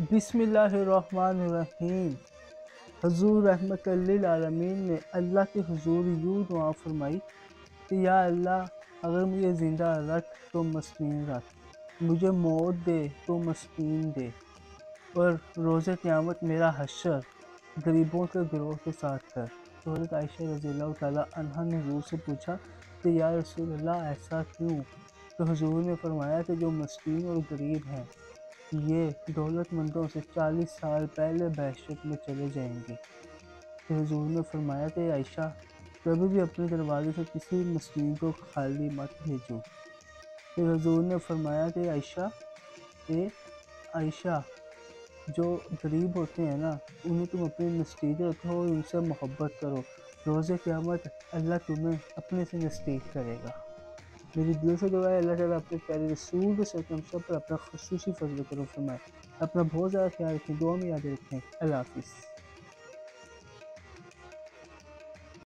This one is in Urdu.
بسم اللہ الرحمن الرحیم۔ حضور رحمت للعالمین نے اللہ کے حضور یوں دعا فرمائی کہ یا اللہ، اگر مجھے زندہ رکھ تو مسکین رکھ، مجھے موت دے تو مسکین دے، اور روز قیامت میرا حشر غریبوں کے گروہ کے ساتھ کر۔ تو حضرت عائشہ رضی اللہ تعالیٰ عنہ نے حضور سے پوچھا کہ یا رسول اللہ ایسا کیوں؟ تو حضور نے فرمایا کہ جو مسکین اور غریب ہیں یہ دولت مندوں سے 40 سال پہلے بہشت میں چلے جائیں گے۔ پھر حضور نے فرمایا کہ عائشہ، کبھی بھی اپنے دروازے سے کسی مسکین کو خالی مت بھیجو۔ پھر حضور نے فرمایا کہ عائشہ جو غریب ہوتے ہیں نا، انہیں تم اپنے نزدیک رکھو اور ان سے محبت کرو، روز قیامت اللہ تمہیں اپنے سے نزدیک کرے گا۔ میری دل سے دعا ہے اللہ تعالیٰ اپنے پیارے رسول صلی پر اپنا خصوصی فضل کرم فرمائے۔ اپنا بہت زیادہ خیال رکھیں، دعا میں یاد رکھیں۔ اللہ حافظ۔